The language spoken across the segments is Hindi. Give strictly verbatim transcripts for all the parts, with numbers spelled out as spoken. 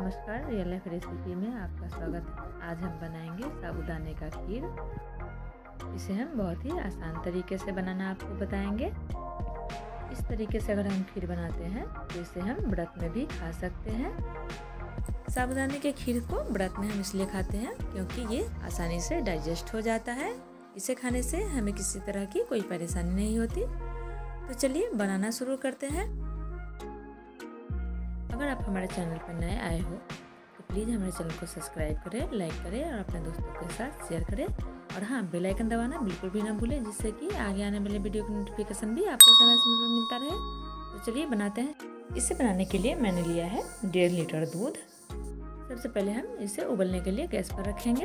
नमस्कार, रियल लाइफ रेसिपी में आपका स्वागत है। आज हम बनाएंगे साबूदाने का खीर। इसे हम बहुत ही आसान तरीके से बनाना आपको बताएंगे। इस तरीके से अगर हम खीर बनाते हैं तो इसे हम व्रत में भी खा सकते हैं। साबूदाने के खीर को व्रत में हम इसलिए खाते हैं क्योंकि ये आसानी से डाइजेस्ट हो जाता है। इसे खाने से हमें किसी तरह की कोई परेशानी नहीं होती। तो चलिए बनाना शुरू करते हैं। अगर आप हमारे चैनल पर नए आए हो तो प्लीज़ हमारे चैनल को सब्सक्राइब करें, लाइक करें और अपने दोस्तों के साथ शेयर करें। और हाँ, बेल आइकन दबाना बिल्कुल भी ना भूलें, जिससे कि आगे आने वाले वीडियो की नोटिफिकेशन भी आपको समय समय पर मिलता रहे। तो चलिए बनाते हैं। इसे बनाने के लिए मैंने लिया है डेढ़ लीटर दूध। सबसे पहले हम इसे उबलने के लिए गैस पर रखेंगे।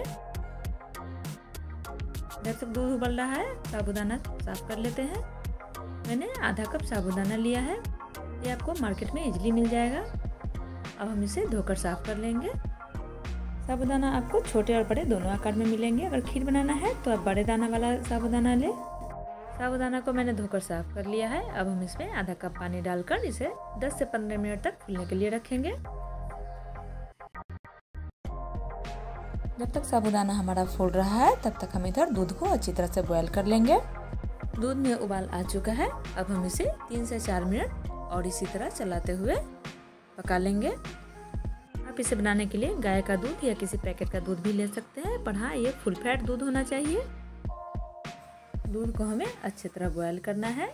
जब तक दूध उबल रहा है साबूदाना साफ कर लेते हैं। मैंने आधा कप साबूदाना लिया है, ये आपको मार्केट में इजीली मिल जाएगा। अब हम इसे धोकर साफ कर लेंगे। साबूदाना आपको छोटे और बड़े दोनों आकार में मिलेंगे। अगर खीर बनाना है तो आप बड़े दाना वाला साबूदाना लें। साबूदाना को मैंने धोकर साफ कर लिया है। अब हम इसमें आधा कप पानी डालकर इसे दस से पंद्रह मिनट तक फूलने के लिए रखेंगे। जब तक साबूदाना हमारा फूल रहा है तब तक हम इधर दूध को अच्छी तरह से बॉयल कर लेंगे। दूध में उबाल आ चुका है। अब हम इसे तीन से चार मिनट और इसी तरह चलाते हुए पका लेंगे। आप इसे बनाने के लिए गाय का दूध या किसी पैकेट का दूध भी ले सकते हैं, पर हाँ, ये फुल फैट दूध होना चाहिए। दूध को हमें अच्छी तरह बॉयल करना है।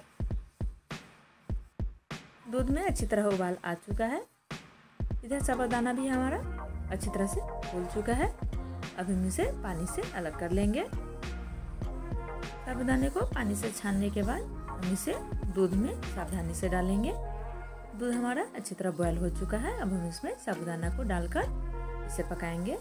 दूध में अच्छी तरह उबाल आ चुका है। इधर साबूदाना भी हमारा अच्छी तरह से फूल चुका है। अब हम इसे पानी से अलग कर लेंगे। साबूदाने को पानी से छानने के बाद हम इसे दूध में सावधानी से डालेंगे। दूध हमारा अच्छी तरह बॉयल हो चुका है। अब हम इसमें साबूदाना को डालकर इसे पकाएंगे।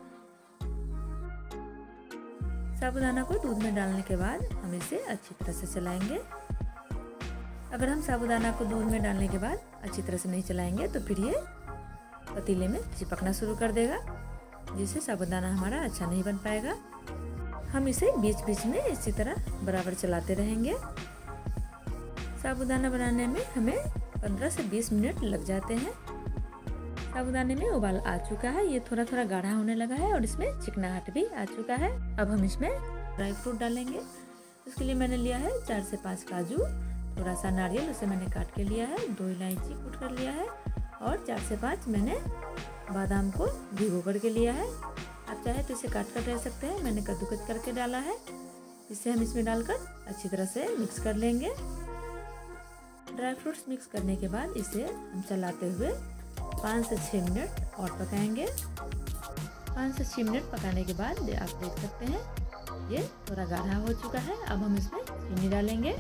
साबूदाना को दूध में डालने के बाद हम इसे अच्छी तरह से चलाएंगे। अगर हम साबूदाना को दूध में डालने के बाद अच्छी तरह से नहीं चलाएंगे तो फिर ये पतीले में चिपकना शुरू कर देगा, जिससे साबूदाना हमारा अच्छा नहीं बन पाएगा। हम इसे बीच बीच में इसी तरह बराबर चलाते रहेंगे। साबूदाना बनाने में हमें पंद्रह से बीस मिनट लग जाते हैं। साबूदाने में उबाल आ चुका है, ये थोड़ा थोड़ा गाढ़ा होने लगा है और इसमें चिकनाहट भी आ चुका है। अब हम इसमें ड्राई फ्रूट डालेंगे। इसके लिए मैंने लिया है चार से पाँच काजू, थोड़ा सा नारियल, उसे मैंने काट के लिया है, दो इलायची कूट कर लिया है और चार से पाँच मैंने बादाम को भिगो करके लिया है। आप चाहे तो इसे काट कर ले सकते हैं, मैंने कद्दूकस करके डाला है। इसे हम इसमें डालकर अच्छी तरह से मिक्स कर लेंगे। ड्राई फ्रूट्स मिक्स करने के बाद इसे हम चलाते हुए पाँच से छः मिनट और पकाएंगे। पाँच से छः मिनट पकाने के बाद आप देख सकते हैं ये थोड़ा गाढ़ा हो चुका है। अब हम इसमें चीनी डालेंगे।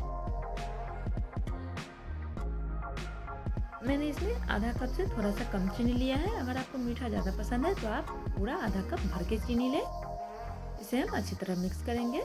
मैंने इसमें आधा कप से थोड़ा सा कम चीनी लिया है। अगर आपको मीठा ज़्यादा पसंद है तो आप पूरा आधा कप भर के चीनी लें। इसे हम अच्छी तरह मिक्स करेंगे।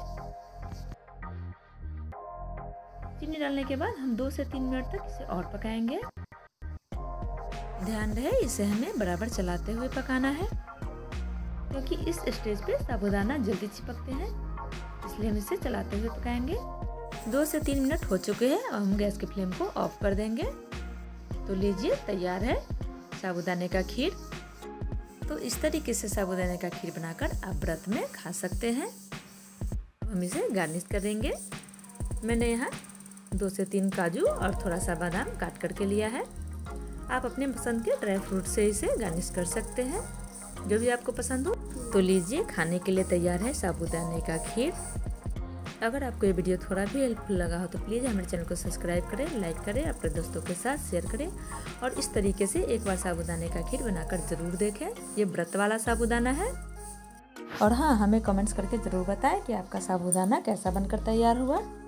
चीनी डालने के बाद हम दो से तीन मिनट तक इसे और पकाएंगे। ध्यान रहे इसे हमें बराबर चलाते हुए पकाना है, क्योंकि इस स्टेज पे साबूदाना जल्दी चिपकते हैं, इसलिए हम इसे चलाते हुए पकाएंगे। दो से तीन मिनट हो चुके हैं और हम गैस की फ्लेम को ऑफ कर देंगे। तो लीजिए, तैयार है साबूदाने का खीर। तो इस तरीके से साबूदाने का खीर बनाकर आप व्रत में खा सकते हैं। हम इसे गार्निश करेंगे। मैंने यहाँ दो से तीन काजू और थोड़ा सा बादाम काट करके लिया है। आप अपने पसंद के ड्राई फ्रूट से इसे गार्निश कर सकते हैं, जो भी आपको पसंद हो। तो लीजिए, खाने के लिए तैयार है साबूदाने का खीर। अगर आपको ये वीडियो थोड़ा भी हेल्पफुल लगा हो तो प्लीज़ हमारे चैनल को सब्सक्राइब करें, लाइक करें, अपने दोस्तों के साथ शेयर करें और इस तरीके से एक बार साबूदाने का खीर बनाकर ज़रूर देखें। ये व्रत वाला साबूदाना है। और हाँ, हमें कमेंट्स करके ज़रूर बताएं कि आपका साबूदाना कैसा बनकर तैयार हुआ।